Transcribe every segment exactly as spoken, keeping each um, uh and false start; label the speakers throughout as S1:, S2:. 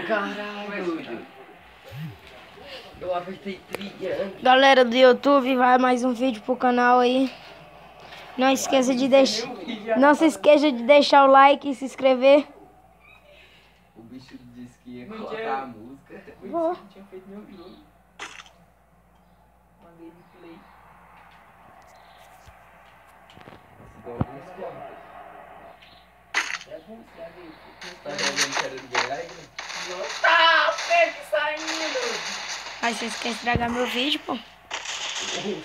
S1: Caralho, doido. Eu apertei trilha.
S2: Galera do YouTube, vai mais um vídeo pro canal aí. Não esqueça de deixar. Não se esqueça de deixar o like e se inscrever.
S1: O bicho disse que ia colocar a música.
S2: Vou.
S3: Não tinha feito nenhum jogo. Mandei ele play. É bom, você vai ver.
S1: Tá jogando cara do Goiás?
S3: Tá, pega saindo.
S2: Aí vocês querem estragar meu vídeo, pô?
S1: Oxi.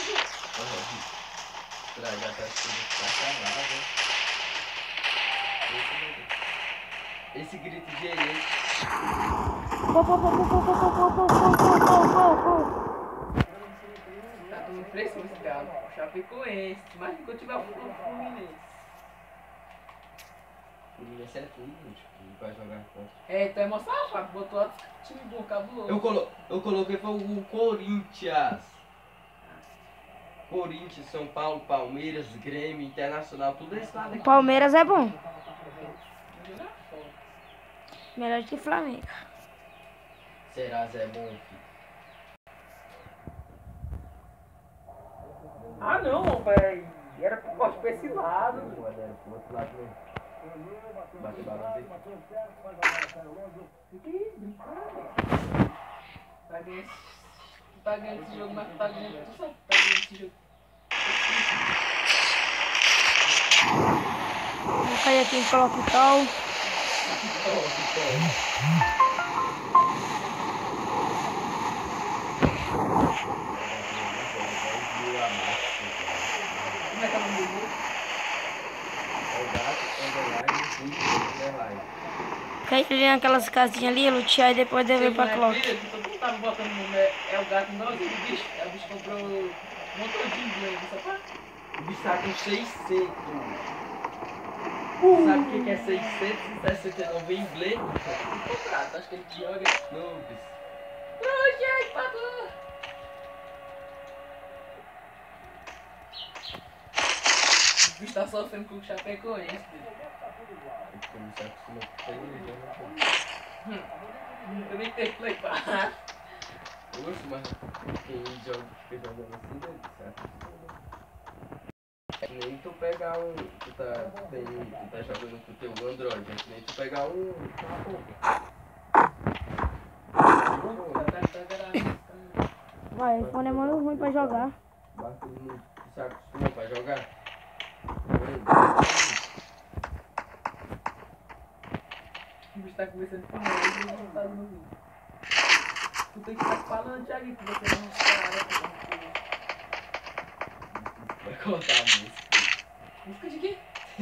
S1: Estragar tá tudo pra caralho, né? Esse grito de aí.
S2: Pô, pô, pô, pô, pô, pô, pô, pô, pô, pô, pô, pô.
S3: Tá tomando pressão esse galo. Chapecoense. Mas enquanto tiver o Fluminense.
S1: O Fluminense é tudo, gente. Não vai jogar contra.
S3: É, tá emocionado, Fábio. Botou outro time bom, cabuloso.
S1: Eu, colo eu coloquei foi o Corinthians. Corinthians, São Paulo, Palmeiras, Grêmio, Internacional, tudo esse lado
S2: O
S1: aqui.
S2: Palmeiras é bom.
S3: Vou jogar fora.
S2: Melhor que Flamengo.
S1: Será Zé bom, filho?
S3: Ah, não, velho. Era pro corte pra esse lado.
S1: Não, era pro outro lado mesmo. Bate balão dele.
S3: Que brincadeira. Tá ganhando esse- Tu tá ganhando esse jogo, mas tu tá ganhando. Tu sabe que tá ganhando esse jogo.
S2: Vou cair aqui em coloca o tal.
S3: Como é que é o nome do jogo?
S2: Cai ali naquelas casinhas ali, lutear e depois dever pra clock.
S3: Todo mundo tava botando o nome, é, é o gato não, o bicho. Aí o bicho comprou um montão de inglês, sabe?
S1: O bicho tá com seiscentos. Sabe o que que é seiscentos e sessenta e nove em inglês?
S3: Comprado, acho que ele joga.
S1: Não, bicho.
S3: Não, gente, pagou. O bicho tá sofrendo com o Chapecoense, filho.
S1: Como se acostuma com isso, né?
S3: Eu nem tenho play pra.
S1: Oxe, mas quem joga, fica jogando assim, né? Certo? É que nem tu pegar um. Tu tá, tem, tu tá jogando com o teu Android, é que nem tu pegar um.
S2: Vai, o iPhone é muito ruim pra jogar.
S1: Basta ele não se acostuma pra jogar.
S3: O bicho tá conversando com nós e ele não tá dando vídeo. Tu tem que estar falando, Thiago, que você não para.
S1: Vai cortar a música.
S3: Música de quê?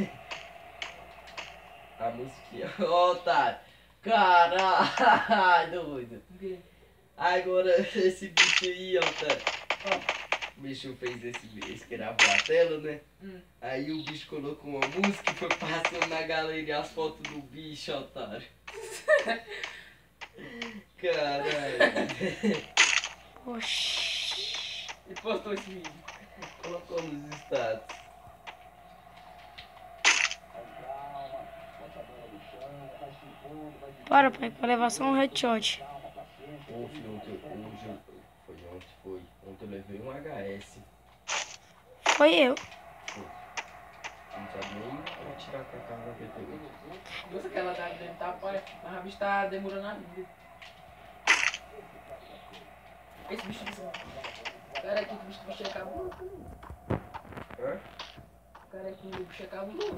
S1: A musiquinha. Ó, otário. Caralho, doido.
S3: O quê?
S1: Agora esse bicho aí, otário.
S3: Ó.
S1: O bicho fez esse, esse gravou a tela, né?
S3: Hum.
S1: Aí o bicho colocou uma música e foi passando na galeria as fotos do bicho, otário. Caralho.
S2: Oxi.
S3: Ele postou esse vídeo.
S1: Colocou nos status.
S2: Bora, pai, pra levar só um headshot.
S1: Ô, filho, ontem, hoje, foi ontem, foi. Ontem eu levei um H S.
S2: Foi eu.
S1: Não sabe nem tirar com a carga da P T oito.
S3: Nossa, aquela da dele tá, olha, mas a bicho tá demorando a vida. Esse bicho do cara aqui, o bicho do bicho é cabuloso.
S1: Hã?
S3: O cara aqui, o bicho é cabuloso.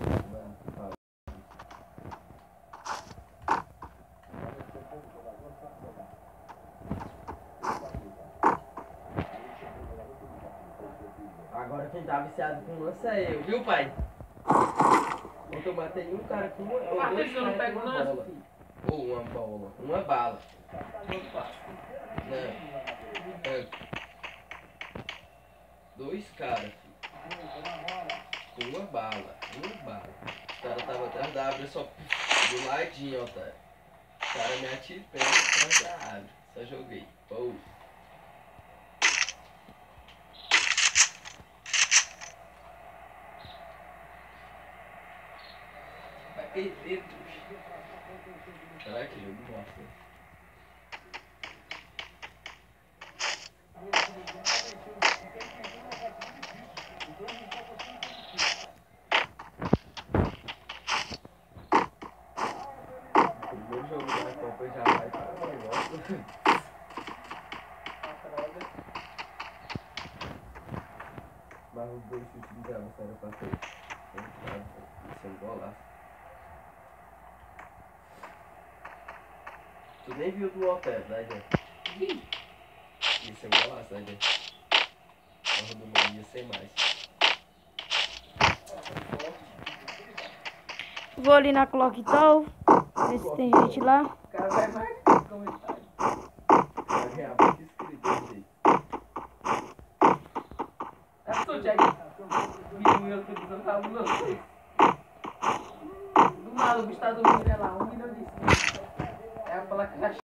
S1: Agora quem tá viciado com lança é eu, viu, pai? Ontem eu matei um cara com uma. ou
S3: Mas
S1: dois
S3: eu não
S1: caras
S3: pego
S1: com uma
S3: lança,
S1: bola.
S3: filho.
S1: Ou uma bola. Uma bala.
S3: Quanto passa?
S1: Não. É. Dois caras, filho. Com uma bala. Uma bala. O cara tava atrás da árvore, só do ladinho, otário. O cara me atirou atrás da árvore. Só joguei. Pô.
S3: perder.
S1: Será que jogo bosta? O primeiro jogo da Copa já vai para o negócio. Mas os dois chutes de travessão pra frente. Isso é um golaço. Tu nem viu do hotel, né, gente?
S3: Vi.
S1: Isso é um golaço, né, gente? Mas do mundo ia ser mais.
S2: Vou ali na Clock Tower, ver se tem gente lá.
S3: O cara vai mais comentário.
S1: Vai ganhar muito inscrito, gente.
S3: É tu, Thiago. O meu YouTube não tá no Do nada o bicho tá dormindo, é lá, um milhão de inscritos. É a placa